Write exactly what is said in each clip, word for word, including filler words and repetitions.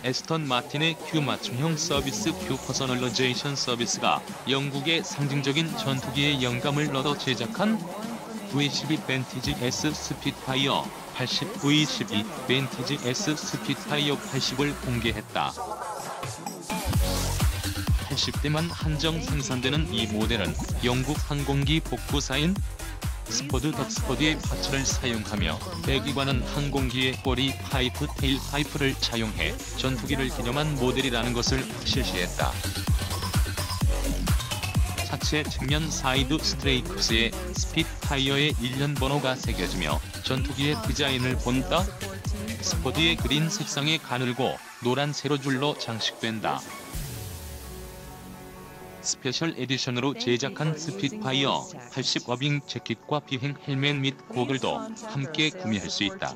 에스턴 마틴의 Q 맞춤형 서비스 Q 퍼서널러제이션 서비스가 영국의 상징적인 전투기에 영감을 얻어 제작한 브이 십이 벤티지 S 스핏파이어 팔십 브이 십이 벤티지 S 스핏파이어 팔십을 공개했다. 팔십 대만 한정 생산되는 이 모델은 영국 항공기 복구사인 스퍼드 덕스퍼드의 파츠를 사용하며 배기관은 항공기의 꼬리 파이프 테일 파이프를 차용해 전투기를 기념한 모델이라는 것을 실시했다. 차체 측면 사이드 스트레이크스에 스핏파이어의 일련 번호가 새겨지며 전투기의 디자인을 본다. 스퍼드의 그린 색상의 가늘고 노란 세로줄로 장식된다. 스페셜 에디션으로 제작한 스핏파이어 팔십 어빙 재킷과 비행 헬멧 및 고글도 함께 구매할 수 있다.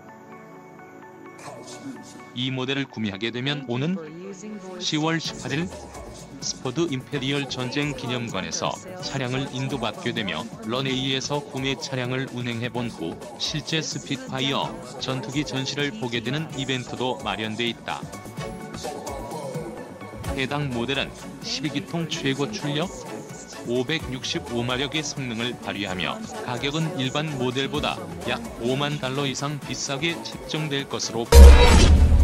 이 모델을 구매하게 되면 오는 시월 십팔일 스퍼드 임페리얼 전쟁 기념관에서 차량을 인도받게 되며 런웨이에서 구매 차량을 운행해본 후 실제 스핏파이어 전투기 전시를 보게 되는 이벤트도 마련돼 있다. 해당 모델은 십이 기통 최고 출력 오백육십오 마력의 성능을 발휘하며 가격은 일반 모델보다 약 오만 달러 이상 비싸게 책정될 것으로 보인다.